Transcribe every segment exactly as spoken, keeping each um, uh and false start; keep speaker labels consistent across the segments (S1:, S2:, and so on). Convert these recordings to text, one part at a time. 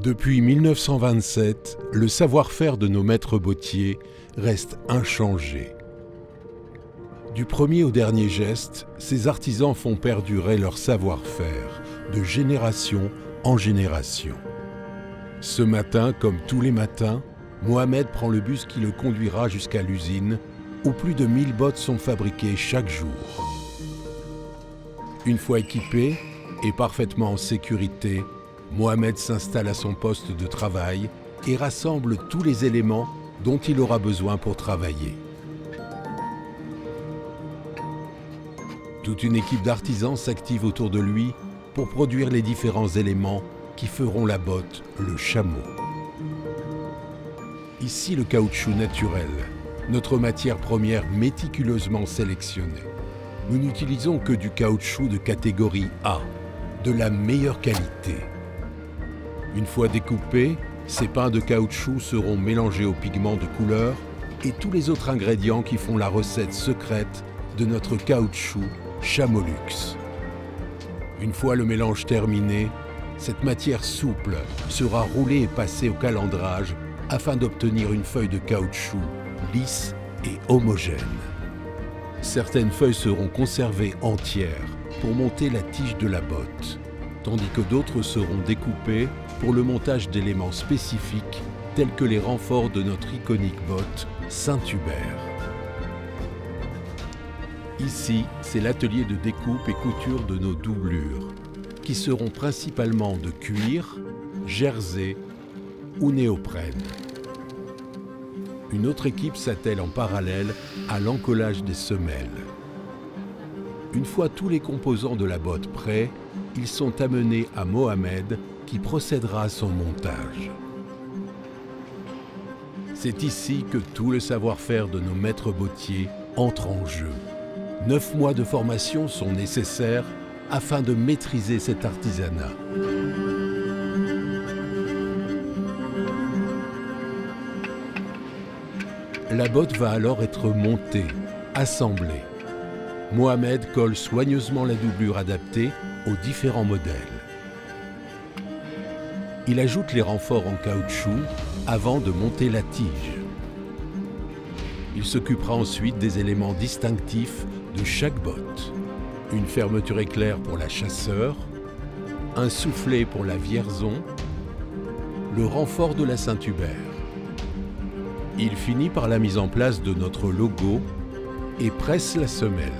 S1: Depuis mille neuf cent vingt-sept, le savoir-faire de nos maîtres bottiers reste inchangé. Du premier au dernier geste, ces artisans font perdurer leur savoir-faire de génération en génération. Ce matin, comme tous les matins, Mohamed prend le bus qui le conduira jusqu'à l'usine où plus de mille bottes sont fabriquées chaque jour. Une fois équipé et parfaitement en sécurité, Mohamed s'installe à son poste de travail et rassemble tous les éléments dont il aura besoin pour travailler. Toute une équipe d'artisans s'active autour de lui pour produire les différents éléments qui feront la botte, le chameau. Ici, le caoutchouc naturel, notre matière première méticuleusement sélectionnée. Nous n'utilisons que du caoutchouc de catégorie A, de la meilleure qualité. Une fois découpés, ces pains de caoutchouc seront mélangés aux pigments de couleur et tous les autres ingrédients qui font la recette secrète de notre caoutchouc Chamolux. Une fois le mélange terminé, cette matière souple sera roulée et passée au calendrage afin d'obtenir une feuille de caoutchouc lisse et homogène. Certaines feuilles seront conservées entières pour monter la tige de la botte, tandis que d'autres seront découpées pour le montage d'éléments spécifiques tels que les renforts de notre iconique botte Saint-Hubert. Ici, c'est l'atelier de découpe et couture de nos doublures, qui seront principalement de cuir, jersey ou néoprène. Une autre équipe s'attelle en parallèle à l'encollage des semelles. Une fois tous les composants de la botte prêts, ils sont amenés à Mohamed qui procédera à son montage. C'est ici que tout le savoir-faire de nos maîtres bottiers entre en jeu. Neuf mois de formation sont nécessaires afin de maîtriser cet artisanat. La botte va alors être montée, assemblée. Mohamed colle soigneusement la doublure adaptée aux différents modèles. Il ajoute les renforts en caoutchouc avant de monter la tige. Il s'occupera ensuite des éléments distinctifs de chaque botte. Une fermeture éclair pour la chasseur, un soufflet pour la vierzon, le renfort de la Saint-Hubert. Il finit par la mise en place de notre logo et presse la semelle.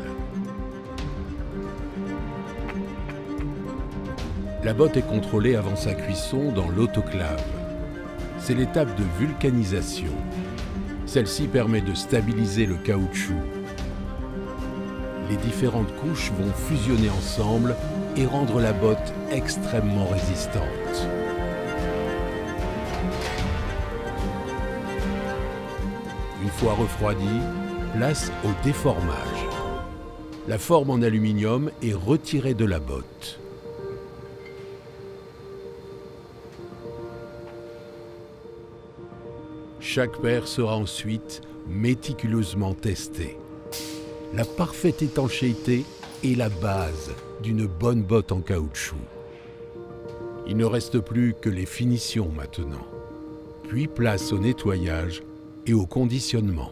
S1: La botte est contrôlée avant sa cuisson dans l'autoclave. C'est l'étape de vulcanisation. Celle-ci permet de stabiliser le caoutchouc. Les différentes couches vont fusionner ensemble et rendre la botte extrêmement résistante. Une fois refroidie, place au déformage. La forme en aluminium est retirée de la botte. Chaque paire sera ensuite méticuleusement testée. La parfaite étanchéité est la base d'une bonne botte en caoutchouc. Il ne reste plus que les finitions maintenant, puis place au nettoyage et au conditionnement.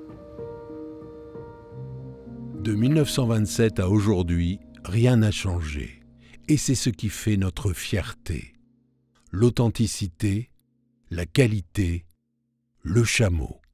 S1: De mille neuf cent vingt-sept à aujourd'hui, rien n'a changé. Et c'est ce qui fait notre fierté. L'authenticité, la qualité, le chameau.